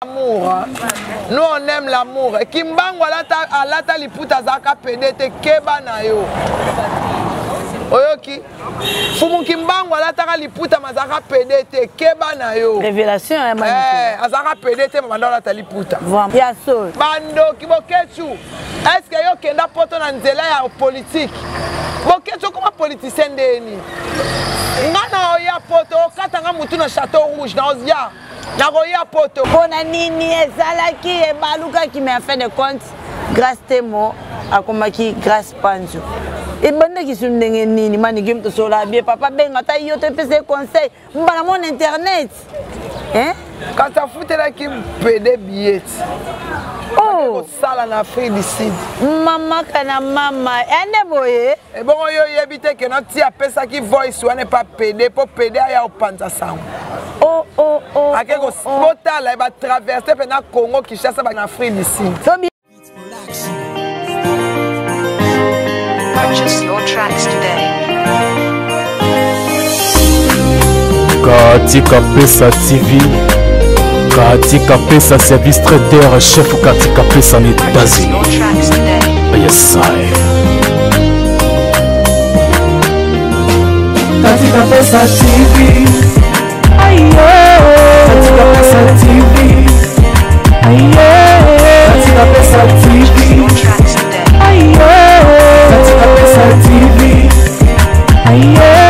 l'amour. Nous on aime l'amour. Kimbango alata liputa zaka pedete keba na yo. Oyoki. Fumu Kimbango alata liputa mazaka pedete keba na yo. Révélation hein azaka pedete manda alata liputa. Ya so. Bando kibokechu. Est-ce que yo kenda poto na nzela ya politique? Bokechu comme politicien ndeni. Ngana oya poto katanga mutu na Château Rouge na ozia. Na oya poto. Bona nini ezalaki e baluka qui m'a fait de compte grâce Temo akomaki grâce Panzo. Et bande qui sont ndenge nini mani game to sola bien papa benga ta yo te pese conseil mbala mon internet. Hein? Quand ça foutait là qui pédait billets. Oh, ça en Afrique du Sud. Maman kana mama, ene boye. Et bon yo yebite que notre tia pesa qui voice ou n'est pas pédé pour pédé à au panza sang. Oh oh oh. Akeko spota là va traverser pendant Congo qui chasse en Afrique du Sud. Purchase your tracks today. Katika Pesa TV, Katika Pesa Service Trader, chef Katika Pesa en États-Unis. Yes, I. Katika Pesa TV, aye. Katika Pesa TV, aye. Katika Pesa TV, aye. Katika Pesa TV, aye.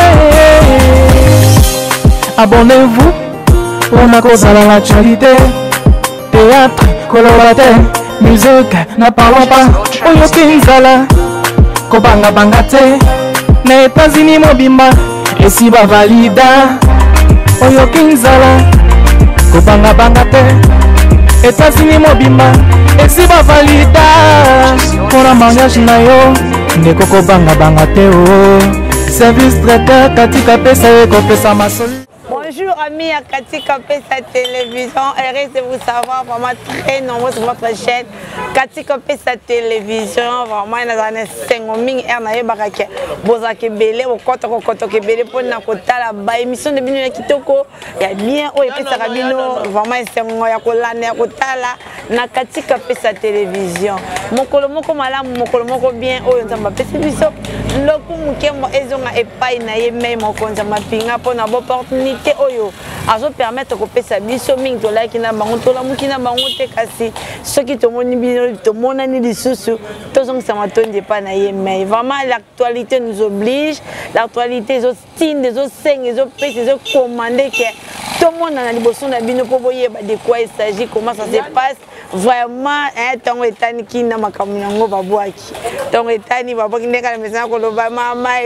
Abonnez-vous pour la cause à l'actualité. Théâtre, colorataire, musique, n'en parlons pas. Oyo Kinzala, Kobanga Bangate, na États-Unis Mobimba, et si va valida. Oyo Kinzala, Kobanga Bangate, États-Unis Mobimba, et si va valida. Pour la mariage na yo, ne Koko Banga Bangate oh. Service traiteur, Katika Pesa et Kopesa Masoli. Bonjour amis à Katika Pesa Télévision, heureuse de vous savoir, vraiment très nombreux sur votre chaîne Katika Pesa Télévision, vraiment il y a des 5000 ernaye barake bozake belé au koto ke belé pour na kotala ba émission de bino ya kitoko ya bien o epesa rabino vraiment c'est ngoya kolana ya kotala na Katika Pesa Télévision mokolo moko malamu mokolo moko bien o nzamba pesa biso loku mukembo ezonga epai na ye mai mokonza mapinga pour na opportunité oyo azo permettre ko pesa biso mingi to like na bango to la mukina bango te kasi soki to moni bino to monani lisusu to zong sama tondi pa na ye mais vraiment l'actualité nous oblige l'actualité zo style des zo seng des zo pesa des zo commander que tout le monde na liboso na bino po boye ba de quoi il s'agit comment ça se passe vraiment tango etani kina makamu yango babwaki tango etani babwaki ndeka na message ko loba mama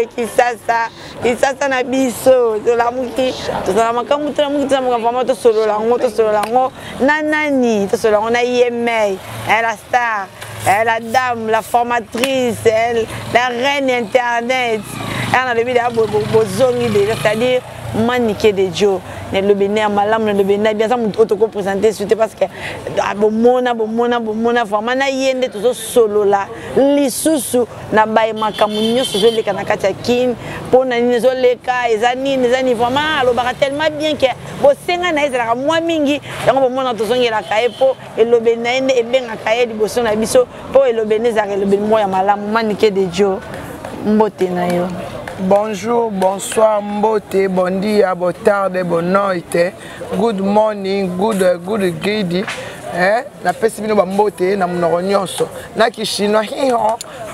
kisasa na biso to la muki to la makamu to la muki to vraiment to solo lango nanani to solo lango na yemei la star la dame la formatrice la reine internet elle a le bide bozongi déjà c'est-à-dire maniqué de Dieu ne le béné malam ne le béné bien ça mon auto présenter suite parce que bomona vraiment na yende to solo la lisusu na bay makamunyo so le kana kati kin pona ni zo leka ezani vraiment alobaka tellement bien que bo senga na ezala moi mingi yango bomona to zongela kaepo elobe na ende ebenga kae liboso na biso po elobe nezaka elobe moya malam maniqué de Dieu mbote na yo. Bonjour, bonsoir, mbote, bon dia, bon tarde, bon noite, good morning, good gidi. Na pesi bino ba mbote na munoko nyonso. Na kishino hiho,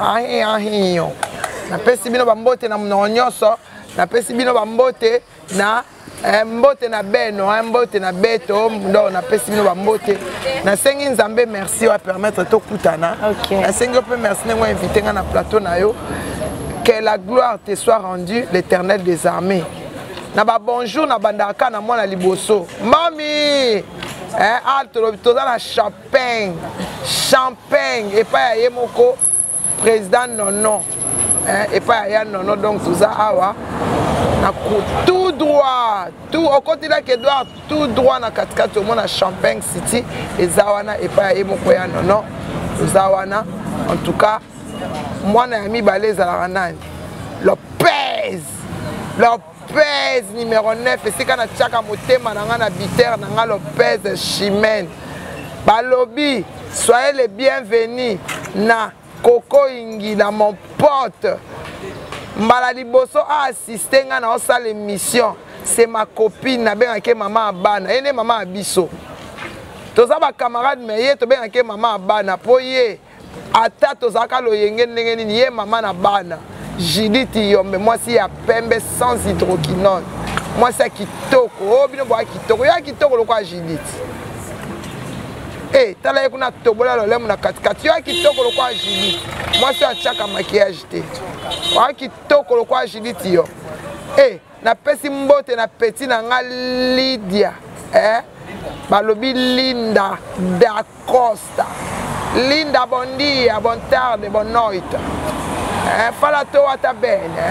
hiho. Na pesi bino ba mbote na munoko nyonso. Na pesi bino ba mbote na mbote na beno, mbote na beto, ndo na pesi bino ba mbote. Na sengi nzambe merci wa permettre to kutana. Okay. Na sengi pe merci ngo inviter nga na plateau na yo. Que la gloire te soit rendue, l'Éternel des armées. Naba bonjour, naba ndaka na mwana liboso. Mami, toza na champagne, et pas ya moko président Nono, et pas ya Nono donc toza awa. Na tout droit, tout au côté là que doit tout droit na katikati au monde na Champagne City et zawana et pas ya moko ya Nono, zawana en tout cas. Moi, j'ai mis balèze à la ranane. Lopez numéro 9. Et c'est quand on a tchaka motema, on a biter, on a Lopez Chimène. Balobi, soyez les bienvenus na Coco Ingila, mon pote. Mbala liboso a assisté na osa l'émission. C'est ma copine, na ben ake maman abana. Ene maman abiso. Toza ba camarade meye to ben ake maman abana. Poye ata tozaka lo yenge ndenge nini ye maman na bana. Judith Yombe, moi si ya pembe sans hydroquinone. Moi c'est kitoko. Oh bino boa kitoko. Ya kitoko lokwa Judith. Eh, tala yekuna tobola lo lemu na katikati. Ya kitoko lokwa Judith. Moi c'est achaka maquillage te. Wa kitoko lokwa Judith yo. Eh, na pesi mbote na petit na nga Lydia. Balobi Linda da Costa. Linda bon dia, bon tarde, bon noite. Fala toa ta bene.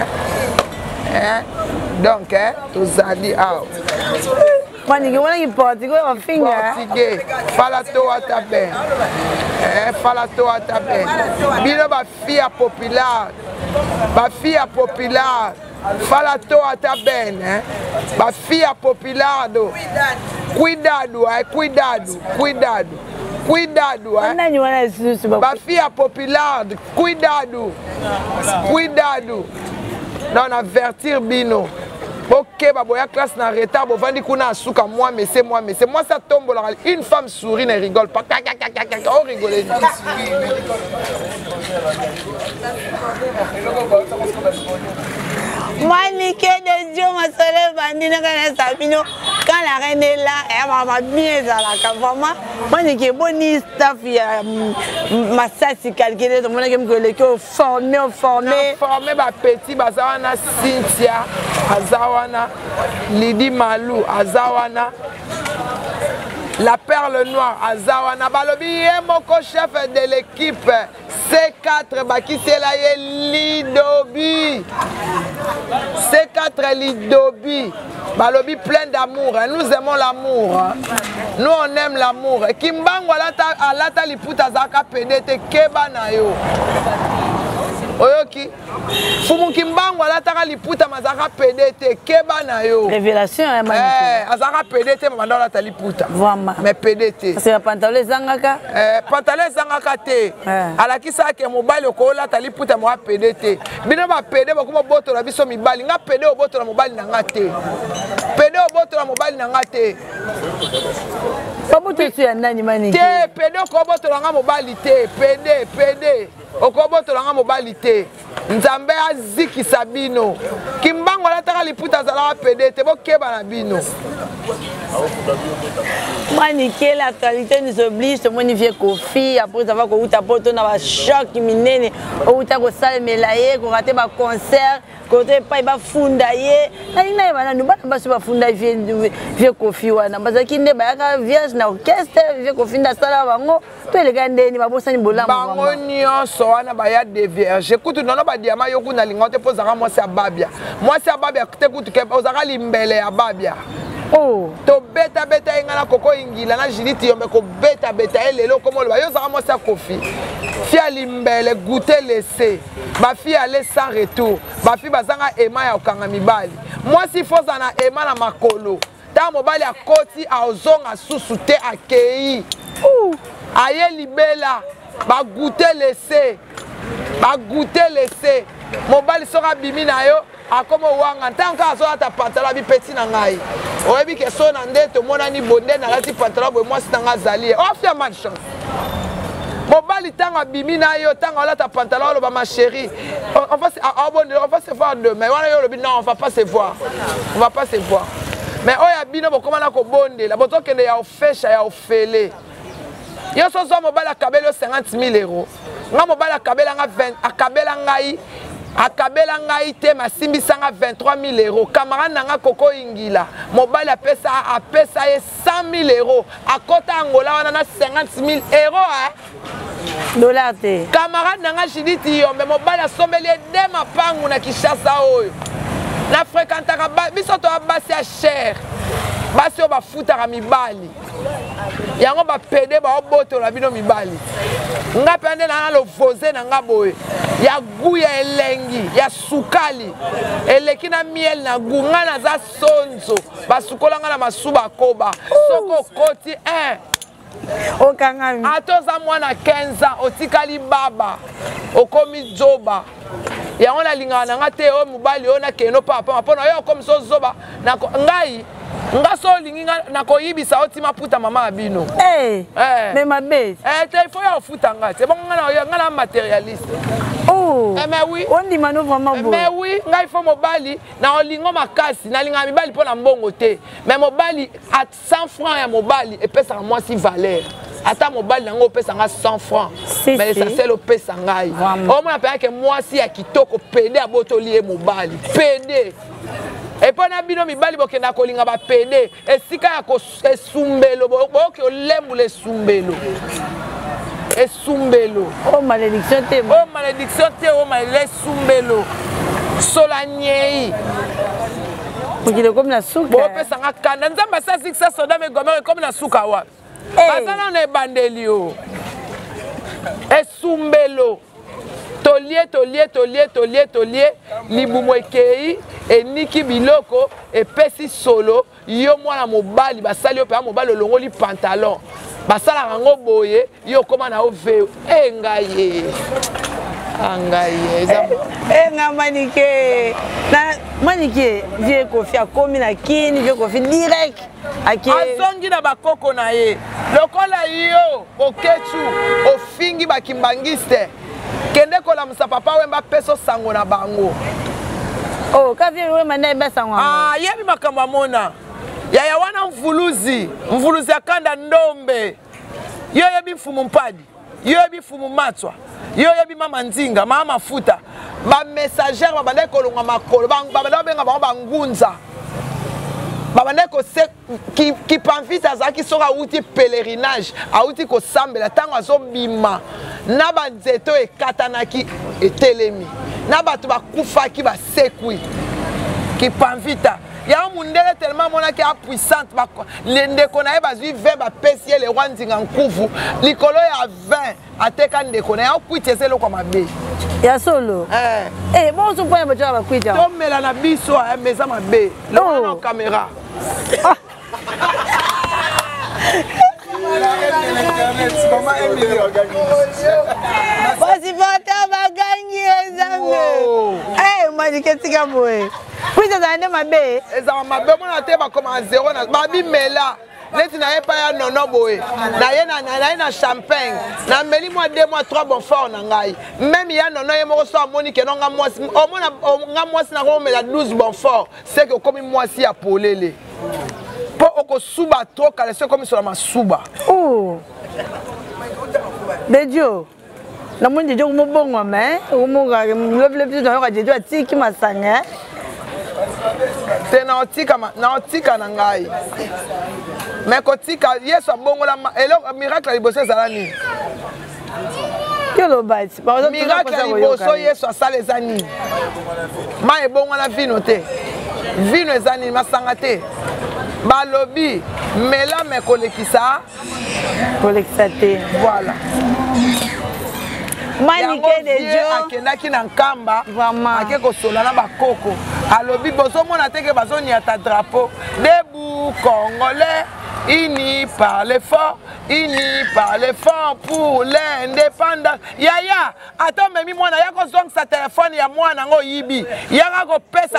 Donc, tozali out. Maniki wana ki Portugal finger. Portugais. Fala toa ta bene. Fala toa ta bene. Bino ba fille populaire. Ba fille populaire. Fala toa ta bene. Ba fille populaire do. Cuidado, cuidado, cuidado. Cuidado, ba fille populaire, cuidado. Cuidado. Non, avertir bino. Ok, baboya classe na retard, bo vandi kuna asuka moi mais c'est moi ça tombe là. Une femme sourit ne rigole pas. Oh rigoler. Manike de Dieu ma soleil bandina kana Sabino quand la reine est là elle m'a bien dans la vraiment manike boni staff ya massage calculé donc on a que formé ba petit bazawana Cynthia azawana Lydie Malou azawana la perle noire azawana balobi moko chef de l'équipe C4 bakisela ye Lidobi C4 Lidobi balobi plein d'amour nous aimons l'amour nous on aime l'amour Kimbango alata liputa zaka pedete keba na yo oyoki fumu Kimbango alataka liputa mazaka pedete keba na yo révélation azaka pedete manda alata liputa vraiment mais pedete parce que pantalon zangaka pantalon zangaka te alakisa ke mobali ko lata liputa mo pedete bino ba pede bakuma boto la biso mibali nga pede oboto la mobali na nga te pede oboto la mobali na nga te Pabuto tu ya nani maniki te pede ko boto la nga mobali te pede okoboto la nga mobali te nzambe azikisa bino Kimbango alataka liputa zala pedete bokeba na bino Maniki l'actualité nous oblige ce monifier Kofi après avoir ko uta poto na ba choc minene o uta ko sale melaye ko rater ba concert côté pa ba funda ye na bana nous ba so ba funda vie Kofi wana bazaki nde ba ka vierge na orchestre vie Kofi nda sala bango to le gandeni ba bosani bolambo bango nyonso wana ba ya de vierge écoute non ba diama yo kuna lingote pozaka moi c'est babia te kutu ke ozaka limbele ya babia oh to beta ingana Coco Ingila na Judith Yombe ko beta elelo komo lo yo zaka moi c'est Kofi fia limbele goûter laisser ba fille aller sans retour ba fille bazanga ema ya okanga mibali moi si foza na ema na makolo ta mobali akoti a ozonga susu te akei aye libela ba goûter laisser mobali soka bimi na yo akomo wanga ntango azola ta pantalon bi petit na ngai oyebi ke so na ndeto monani bonde na lati pantalon bo moi sitanga zali o fia malchance mobali tanga bimi na yo tanga la ta pantalon lo ba ma chérie on va se voir demain wana yo lobi non on va pas se voir mais oya bino bokoma na ko bonde la botokende ya ofesha ya ofele yo so zo mobali akabelo 50,000 euros nga mobali akabela nga 20 akabela ngai te masimbisanga 23,000 euros camarade nanga Coco Ingila mobali apesa ye 100,000 euros akota Angola wana na 50,000 euros dollar te camarade nanga Judith Yombe mobali asombeli de mapangu na Kinshasa oyo na fréquentaka biso to basi ya cher basi oyo bafutaka mibali yango bapede baobotola bino mibali nga mpe nde nana lovoze na nga boye ya gu ya elengi ya sukali eleki na miel na gu nga naza sonzo basukola nga na masuba koba soko okoti okangami atoza mwana 15 ans otikali baba okomi zoba yango nalingaka na nga te oyo mobali oyo nakeno papa mpona oyo okomi so zoba ngai nga so olingi nakoyibisa otima puta mama ya bino me mabe te il faut ya ofuta nga te bongo nga na matérialiste mais oui ondima no vraiment beau mais oui nga il faut mobali na olingo makasi nalingaka mibali mpo na mbongo te mais mobali à 100 francs ya mobali epesaka mwasi valeur ata mobali nango opesanga 100 francs mais l'essentiel opesa ngai omona mpenaka mwasi ya kitoko pede abotoli ye mobali pede epo na bino mibali bokenda kolinga bapede esika ya esumbelo boyoki olembula esumbelo esumbelo malédiction te malédiction te malédiction esumbelo sola nyei mokili ekomi na suka bopesanga kanda nzambe asasikisa soda megomere ekomi na suka wapi bazana na ebandeli o esumbelo tolie libumu ekei eniki biloko epesi solo yo mwana mobali basali yo mpe ya mobali olongoli pantalon basalaka yango boye yo okoma na oveo engaye nga manike vie kofi akomi na kini vie kofi direct azongi na bakoko na ye lokola yo oketu ofingi bakimbangiste kende kolamusa papa wemba peso sango na bango kavie wema na eba sango yebi makambo amona yaya wana mvuluzi ya kanda ndombe yo yebi mfumu mpadi yo yebi mfumu matwa yo yebi mama nzinga mama mafuta ba messager babandaki kolonga makolo babandaki benga bango bangunza babandaki kose kipamfisi azalaki soki awuti pèlerinage awuti kosambela ntango azobima na banzete oyo ekatanaki etelemi na bato bakufaki basekwi kipamfita yango mundele tellement monaki apuissante ndeko na ye bazwi 20 bapesi ye le roi nzinga nkuvu likolo ya 20 ateka ndeko na ye akwiti eza eloko mabe ya solo bonso mpona bato ya bakwiti tomela na biso eza mabe lokona na kamera basipota bagangi ezange madiketika boye kwita ezala nde mabe ezala mabe mona te bakoma 0 na babimela neti na ye pa ya nono boye na ye na champagne na meli mwa 2 mois 3 bonfort na ngai même ya nono ye moko so amoni ke no nga mwasi omona nga mwasi na komela 12 bonfort c'est que okomi mwasi ya polele po okosuba trop kala so komi so na masuba Dedio na mwindi jo mobongo me umuga lobele biso na Dedio atiki masanga te na otika na ngai mais kotika Yesu abongola eloko miracle liboso ezala nini miracle liboso Yesu asala eza nini ma ebongola vino te vino eza nini masanga te balobi mela me kolekisa te voilà manike Dedio akendaki na nkamba ake kosola na bakoko alobi bozomona teke bazoniata drapeau debout congolais unis par l'effort pour l'indépendance yaya ata memi mwana ya kozongisa telefone ya mwana ngo yibi yaka kopesa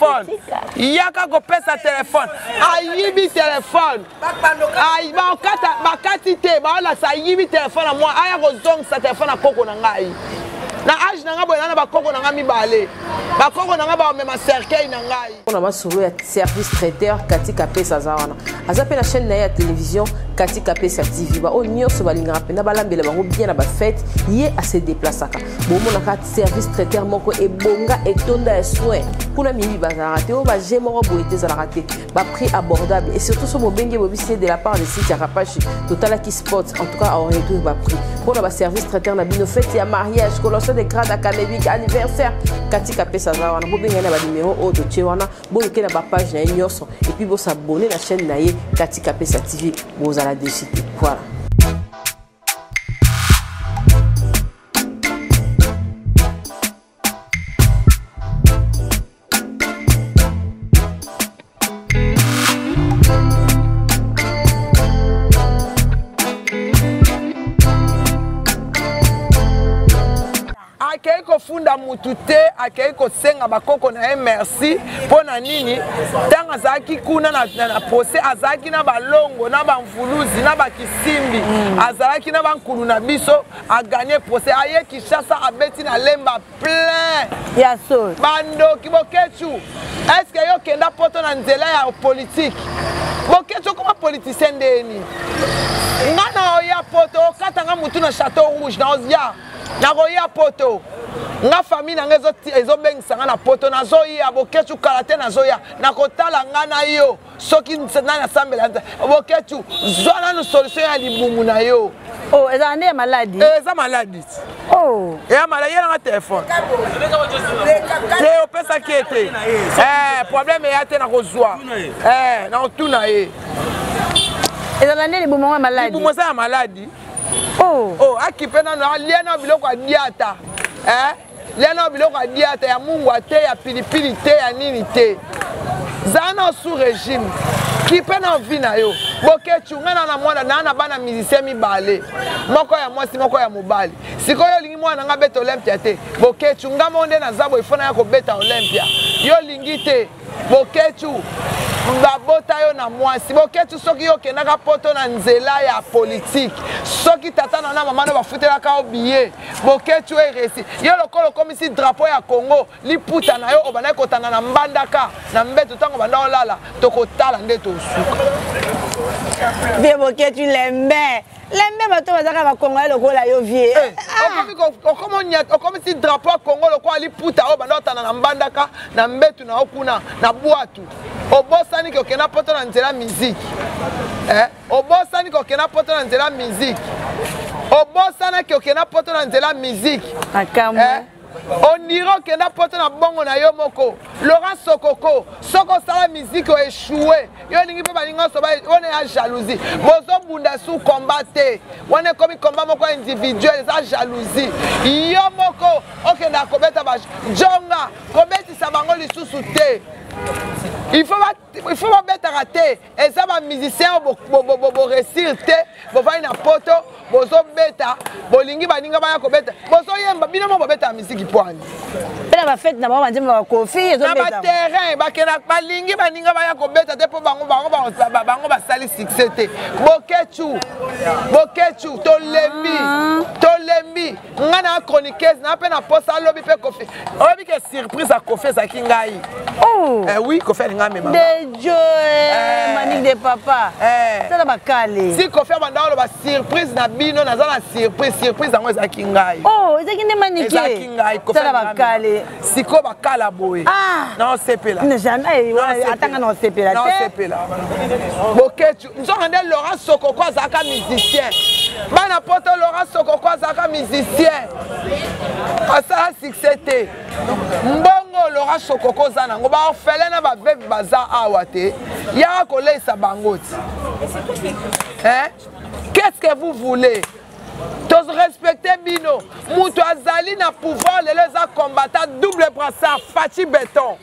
telefone ayibi telefone bakati te baolakisa ayibi telefone ya mwana aya kozongisa telefone ya koko na ngai na age na nga boye na bakoko na nga mibale bakoko na nga bamema cercueil na ngai on a masolo ya service traiteur Katika Pesa Zawana aza pe na chaîne na ya télévision Katika Pesa TV ba o nyonso balingaka pena balambela bango bien na ba fête ye a se déplaçaka bomona ka service traiteur moko ebonga etonda ya soin kuna mimi bazara te o ba jemoro boete za la raté ba prix abordable et surtout so bobenge bobisi de la part de site Rapachi Total qui sport en tout cas on réduit ba prix pour la service traiteur na bino fête ya mariage colossal de grade académique anniversaire Katika Pesa Zawana bobenga na ba numéro o de Chewana boke na ba page na nyonso et puis bo s'abonner la chaîne na ye Katika Pesa TV boza la décide voilà. akei kofunda mutu te akei kosenga bakoko na ye merci mpo na nini ntango azalaki kuna na procès azalaki na balongo na bamvuluzi na bakisimbi azalaki na bankulu na biso aganye procès aye Kinshasa abeti na lemba plein ya sol bandoki Boketu eske yo kenda poto na nzela ya politique Boketu koma politicien ndeni nga na oya poto okatanga mutu na Château Rouge na ozia na koya poto nga famille na ngezo ezobengisa nga na poto nazoya Boketu kala te nazoya na kotala nga na yo soki na sambela Boketu zwana no solution ya libumu na yo oh eza nde maladi eza maladi oh ya maladi na téléphone te opesa kete problème ya te na kozwa na otuna ye eza nde libumu maladi libumu eza maladi oh akipe na liena biloko adiata liena biloko adiata ya mungwa te ya pilipili te ya nini te zana sous régime kipe na vie na yo Boketu ngana na mwana na bana musicien mibale moko ya mwasi moko ya mobali sikoyo lingi mwana nga beta Olympia te Boketu ngama onde na zabo ifona ya ko beta Olympia yo lingi te Boketu babota yo na mwasi Boketu soki yo kenaka poto na nzela ya politique soki tata na mama no bafutelaka obiye Boketu eresi yo lokolo komisi drapeau ya Congo liputa na yo obana kotana na mbandaka na mbeto tango banda olala tokotala nde tosuka Bien Boketu lembe bato bazaka ba Congo lokola yo vie okomisi drapeau ya Congo lokola liputa obanda otana na mbandaka na mbeto na okuna na bwatu obosani ki okena poto na nzela musique obosani ki okena poto na nzela musique obosana ki okena poto na nzela musique akamwe oniro okenda poto na bongo na yo moko Laurent Sokoko soko sala musique échoué yo lingi pe balinga so ba on est jalousie bozo bunda sous combat te on est comme combat moko individuel ça jalousie yo moko okenda kobeta ba jonga kobeti sa bango lisusu te il faut pas mettre raté et ça va musicien bo réussir te bo va na poto bozo beta bolingi baninga ba ya ko beta bozo yemba bino mo beta musique poani pela ba fête na ba nzemba ba kofi ezo beta na ba terrain ba kena balingi baninga ba ya ko beta te po bango ba sali succès te Boketu tolembi ngana chroniqueuse na pe na posa lobby pe kofi obi ke surprise a kofi za kingai oh oui kofi nga mema de Joe Manique de papa ça na bakale si kofi bandalo ba surprise na bino na za na surprise yango za kingai oh ezaki nde Manique za kingai kofi ça na bakale siko bakala boye non sepela ne jamais atanga non sepela non sepela Boketu nzonga nde Laurent Sokoko azaka musicien bana poto Laurent Sokoko azaka musicien asala succès te mbongo Laurent Sokoko za nango ba orphelin na ba bebe baza awa te ya kolesa bango ti qu'est-ce que vous voulez tous respecter bino mutu azali na pouvoir les combattant double brassard Fachi béton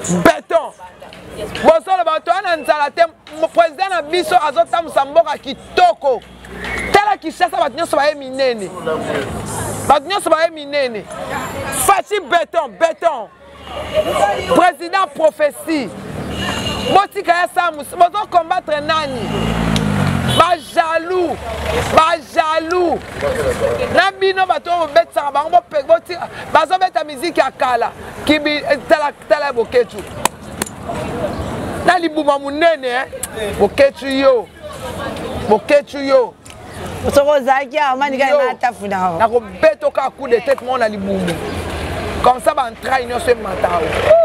bosolo bato wana nzala te président na biso azotambusa mboka kitoko tala Kinshasa bato nyonso baye minene Fachi béton président prophétie botika ya samus bozo combattre nani bajaloux na bino bato bobetsaka bango bazobeta musique ya kala tala Boketu na libuma munene Boketu yo soko zaki Manique na tafuna na ko betoka coup de tête mon na libumu comme ça ba entraîne nyonso matao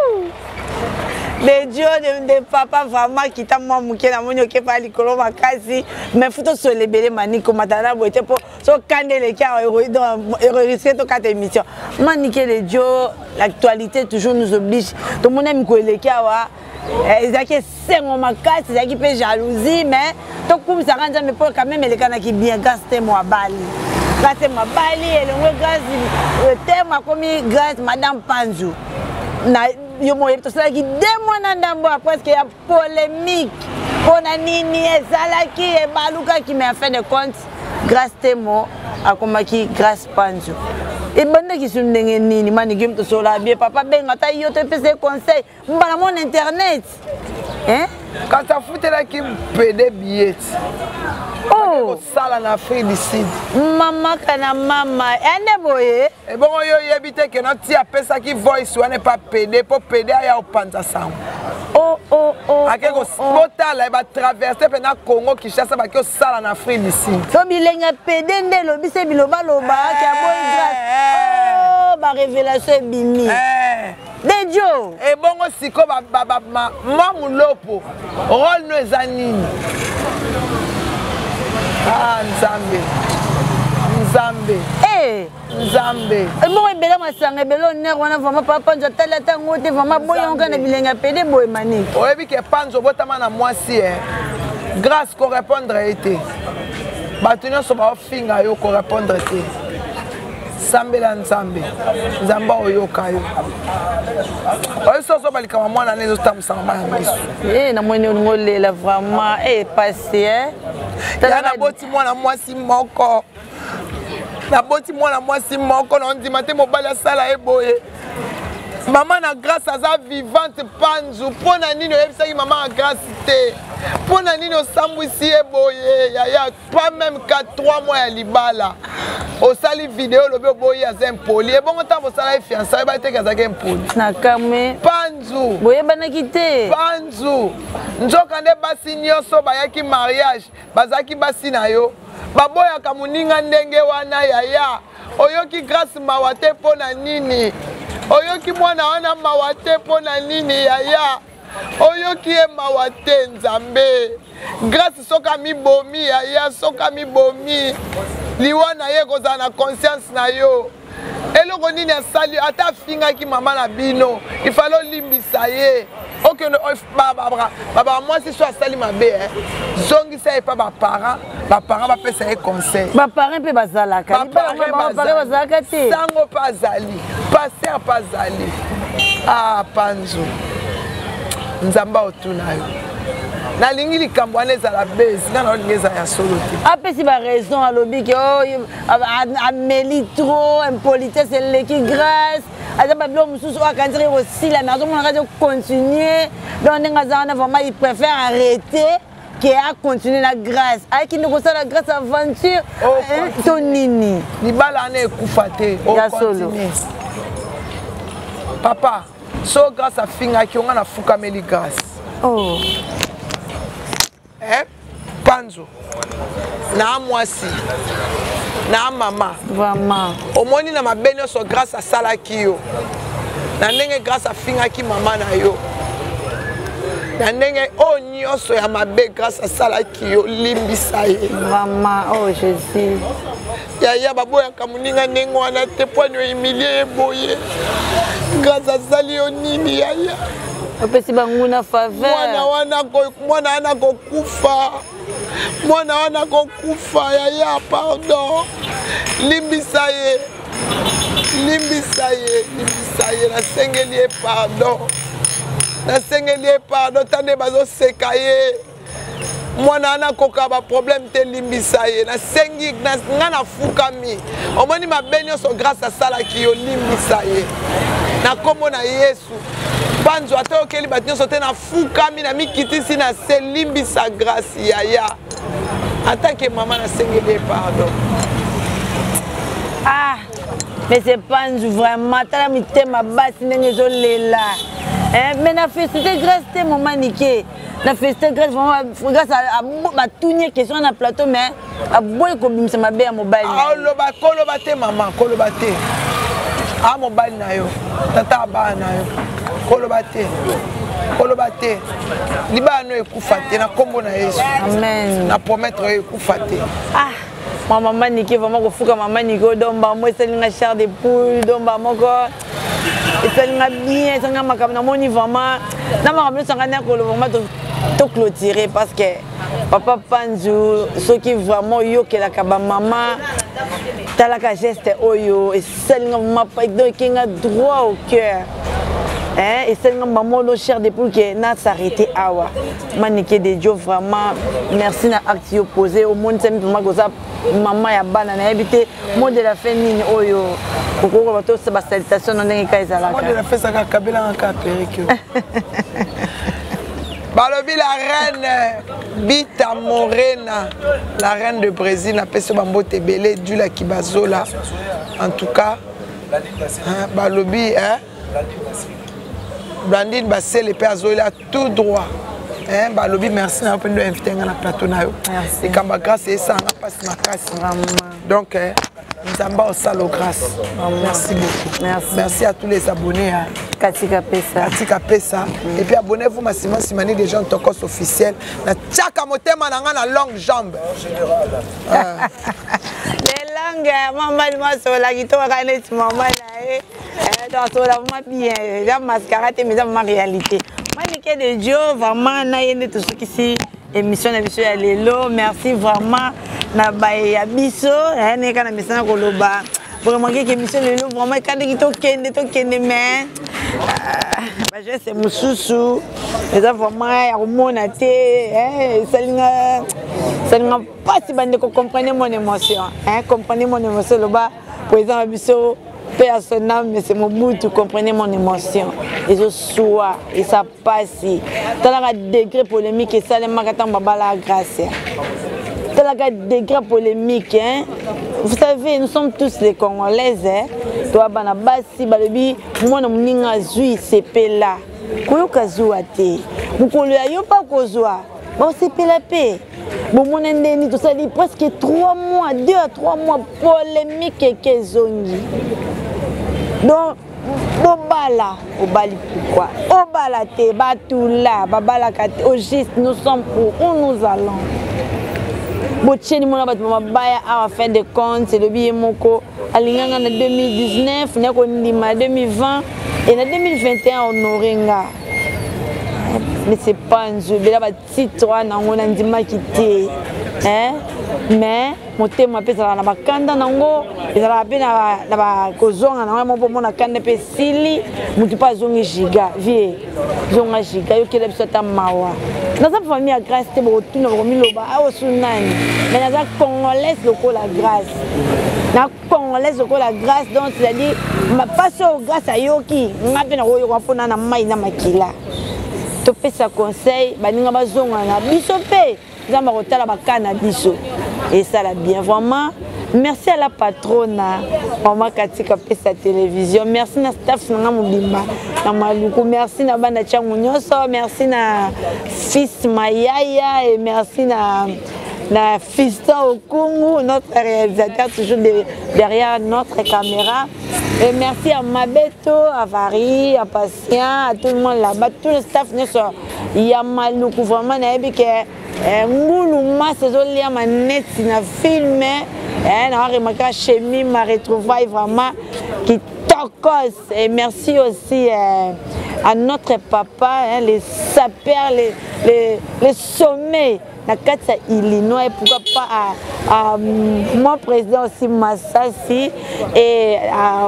les dieux de papa vraiment qui t'a moi muke na monyo ke pa likolo makasi mais futo so lebele Manique matana boite po so kandele kia risquer to quatre émission Manique les dieux l'actualité toujours nous oblige tout mon aime ko lekia wa ezaki sengo makasi ezaki pe jalousie mais to kumisa kanja mais pour quand même les kana qui bien gasté moi bali et le gaz thème a commis grâce madame Panzou na yo moye to sala ki 2 mois na ndambo après que y a polémique on a nini ezalaki e baluka qui m'a fait de compte grâce temo a komaki grâce Panzou Et bande qui sont nini manigum to sola bien papa ben ata yo te pese conseil mbala mon internet. Hein? Quand tu as foutu là qui pédé billets. Oh, ça en Afrique du Sud. Maman kana mama, ene boye. Et bon yo yebite que notre tia pesa qui voice ou n'est pas pédé pour pédé à au panza sam. Oh. Akeko spota là va traverser pendant Congo qui chasse ba que ça en Afrique du Sud. So bilenga pédé ndelo bise biloba loba ki aboy grâce. Oh, ba révélation bimi. Dejo. Et bon siko ba mulopo. Rôle no ezanini. Ah, Nzambe. Nzambe. Bon, et bela masanga belo ner wana vraiment papa nzo tala tango te vraiment boyo ngana bilenga pédé boy mani. Oyebi ke panzo botama na mwasi grâce ko répondre été. Batunyo so ba finga yo ko répondre té. Sambela Nzambe. Nzamba oyoka yo. Oyo so balika mwana nezo tamusanga na miso. Na mweni ngolela vraiment passé Ya na boti mwana mwasi moko. Na boti mwana mwasi moko na ndima te mobali asala eboye. Maman na grâce aza vivante panzu pona nini oyebisaki maman na grâce te. Pona nini osambwisi eboye yaya pas même 3 mois ya libala. Osali vidéo lobe boye aza impoli. E bongo ntango osala fiançailles ba te kazaki impoli. Na kame panzu. Boye banaki te. Panzu. Nzoka nde basi nyonso bayaki mariage bazaki basi na yo. Baboyaka moninga ndenge wana yaya. Oyoki grâce mawa te pona nini. Oyoki mwana wana mawa te pona nini yaya. Oyoki e mawa te Nzambe. Grâce soka mi bomi yaya soka mi bomi. Liwana ye kozala na conscience na yo. Eloko nini asali ata finga ki mama na bino. Il fallait limbisa ye. Ok, baba moi si soit sali mabe zongi ça pas ba parents ba pesa un conseil ba parents pe bazalaka bazalaka te sango pas zali passer pas zali ah panzo nzamba otuna yo na lingi likambo ane za la base na na ngeza ya solo te apesi ba raison alobi ke ameli trop impolitesse leki grâce azaba blo mususu akandire aussi la maison on va continuer donc ngazana vraiment il préfère arrêter qu'à continuer la grâce avec qui nous la grâce aventure tonini ni bala na ekufate o continue papa so grâce à finga ki on na fuka meli grâce oh panzo na mwasi na mama vraiment omoni na mabene so grâce à salaki yo na ndenge grâce à fingaki mama na yo na ndenge o nyonso ya mabe grâce à salaki yo limbisa ye vraiment oh Jésus yaya baboyaka moninga ndenge wana te pwani oimilie eboye grâce à sali yo nini yaya opesi banguna faveur mwana wana kokufa mwana wana kokufa yaya pardon limbisa ye nasengeli ye pardon tande bazoseka ye mwana wana koka ba problème te limbisa ye nasengi nga nafukami omoni mabe nyonso grâce asalaki yo limbisa ye na kombo na Yesu panzo ata okeli bato nyonso te nafukami na mikitisi na se limbisa grâce yaya atake mama nasengeli ye pardon ah mais c'est pas vraiment tala mitema basi ndenge ezolela mais na félicité grâce te mama nike na félicité grâce vraiment grâce à batunie question na plateau mais aboyi kobimisa mabe ya mobali koloba te mama koloba te a mobali na yo tata abana na yo koloba te libala no ekufa te na kombo na Yesu amen na promettre yo ekufa te ah maman nike vraiment kofuka mama nike domba mo esalinga chair de poule domba moko esalinga bien esalinga makambo namoni vraiment na makambo esanga na koloba vraiment to clôturer parce que papa panzu soki vraiment yokelaka bamama talaka geste oyo esalinga vraiment ekenga droit au cœur et c'est un maman le cher de pour que n'a s'arrêter awa maniqué de Dieu vraiment merci na acte opposé au monde c'est vraiment comme ça maman ya bana na habité mot de la fin nini oyo Pourquoi on va tous se salutation dans les cas là. Moi de la fait ça Kabila en Capérique. Balobi la reine Bita Morena, la reine de Brésil, n'a pas ce bambo tebele du la Kibazola. En tout cas, Balobi, hein? Blandine Bassé, les pères Zola, tout droit. Hein? Balobi, merci d'avoir invité dans le plateau. Merci. Et quand ma grâce est ça, on a passé ma grâce. Donc, nous avons aussi la grâce. Merci beaucoup. Merci à tous les abonnés. Katika Pesa. Katika Pesa. Et puis abonnez-vous massivement si vous avez des gens de Tokos officiels. Na tchaka motema na longue jambe. Les langues, maman, sur la guitare, maman, dans la bien, la mascarade, mais dans ma réalité. Moi, je Dieu, vraiment, na tout ce qui est émission à l'élo. Merci vraiment. Na baya biso, ne kana misana koloba. Vraiment que émission l'élo, vraiment quand il tokende mais c'est mususu. Les vraiment ya komona te, ça n'a pas si bande ko comprendre mon émotion, comprenez mon émotion là-bas. Par exemple biso personnel mais c'est mon bout tu comprenez mon émotion et je sois et ça passe. Dans la degré polémique et ça les makatan baba la grâce. Dans la degré polémique, vous savez, nous sommes tous les Congolaises. Toi, Banabasi, Balobi, moi, je suis CP là. Koyo Kazoua te. Mukolo yo pas Kozoua. Bon, CP la paix. Bon, mon endeni, tout ça dit presque 3 mois, 2 à 3 mois polémique et Kezongi. Donc, Obala, Obali pourquoi? Obala te, Batoula, Babala Kate, au juste, nous sommes où nous allons. Bocheni mona bat mabaya à fin de compte c'est le billet moko alinganga na 2019 na ko ndima 2020 et na 2021 honorenga mais c'est pas un jeu bela ba titre na ngona ndima kité mais motema pesa na bakanda nango ezala pe na ba kozonga na mo mona kanda pe sili mutu pa zongi giga vie zonga giga yo kele biso ta mawa dans sa famille à grâce te bo tuna ko miloba a osunani mais na za congolaise loko la grâce na congolaise loko la grâce donc c'est-à-dire ma passe au grâce à yoki ngape na ko yo pona na mai na makila to pesa conseil baninga bazonga na biso pe zamba kotala bakana biso et ça l'a bien vraiment. Merci à la patronne, Maman Katika Pesa Télévision. Merci à staff na Mobimba, na Maluku. Merci à Banda Changunyoso. Merci à Fils Mayaya et merci à Fiston Okungu, notre réalisateur toujours derrière notre caméra. Et merci à Mabeto, à Vari, à Patient, à tout le monde là-bas, tout le staff. Il y a Maluku vraiment, Ngoulou Mas, Zolia Manet, na film, na remarqué chimie, ma retrouvaille vraiment qui tocos. Et merci aussi à notre papa, les sapeurs, les sommets. Na Katsa Illinois et pourquoi pas à mon président aussi Massassi et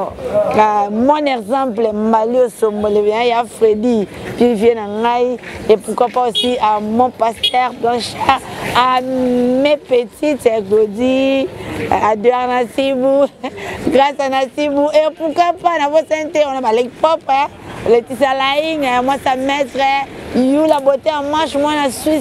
à mon exemple Malio Sombolevien et à Freddy puis vient et pourquoi pas aussi à mon pasteur Blanchard, à mes petites Glody, à Douar Nassibou, grâce à Nassibou et pourquoi pas dans votre santé on a les pop Laetitia Laing, moi sa maître You la beauté en marche moi la Suisse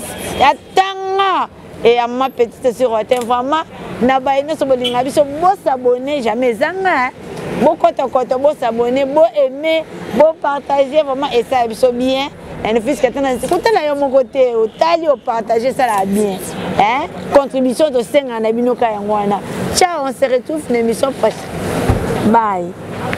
et à ma petite sur vraiment na baïno so bolinga biso bo s'abonner jamais zanga bo koto bo s'abonner bo aimer bo partager vraiment et ça biso bien et fils que tana côté là mon côté au tali au partager ça là bien contribution de 5 na bino ka yangwana ciao on se retrouve dans l'émission prochaine bye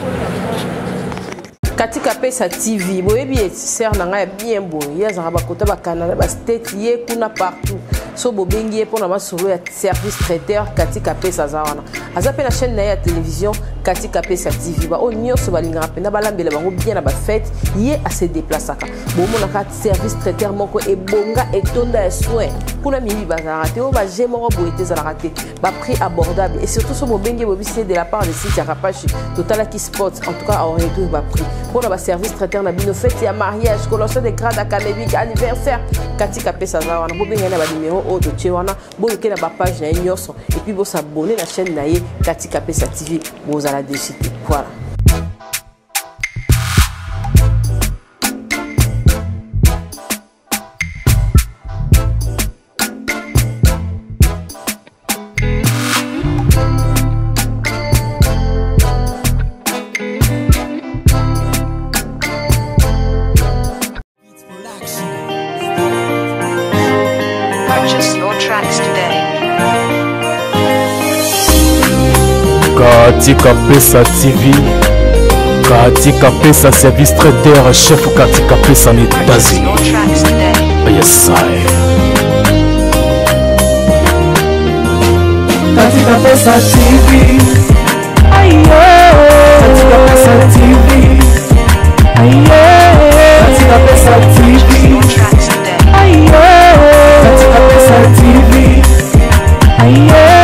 Katika Pesa TV boyebi sœur nanga bien boye yazaka bakota ba Canada ba state ye kuna partout so bobengi pour na masolo ya service traiteur Katika Pesa zawana azape la chaîne na ya télévision Katika Pesa TV ba onyoso balinga pena balambela bango bien na ba fête ye a se déplaçaka bomona ka service traiteur moko e bonga et tonda ya soin kuna mibi bazara te o ba jemoro boete za raté ba prix abordable et surtout so bobengi bobisi de la part de site ya Rapachi Total qui Sports en tout cas on retrouve ba prix pour le service traiteur na bino fête ya mariage colossal de grade académique anniversaire Katika Pesa zawana bo benga na ba numéro o to chewana bo ke na ba page na nyoso et puis bo s'abonner la chaîne na ye Katika Pesa TV bo kozala défi te. Voilà. Purchase your tracks today. Katika Pesa TV, Katika Pesa Service Trader, chef Katika Pesa en Purchase États-Unis. your tracks today. Yes, I. Katika Pesa TV, ayo. Katika Pesa TV, ayo. Katika Pesa TV, Your tracks today. ayo. Katika Pesa TV, ayo.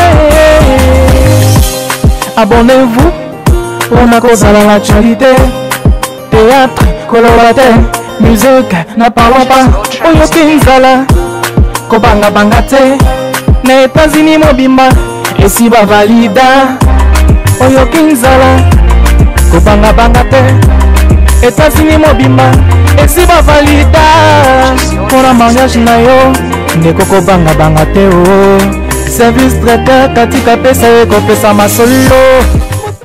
Abonnez-vous pour na kozala l'actualité. Théâtre, colorateur, musique, na parlons pas. Oyo kinzala, kobanga banga te. Na États-Unis mobimba, esi ba valida. Oyo kinzala, kobanga banga te. États-Unis mobimba, esi ba valida. Pona mariage na yo, ndeko kobanga banga te o. Service traiteur Katika Pesa ekopesa masolo.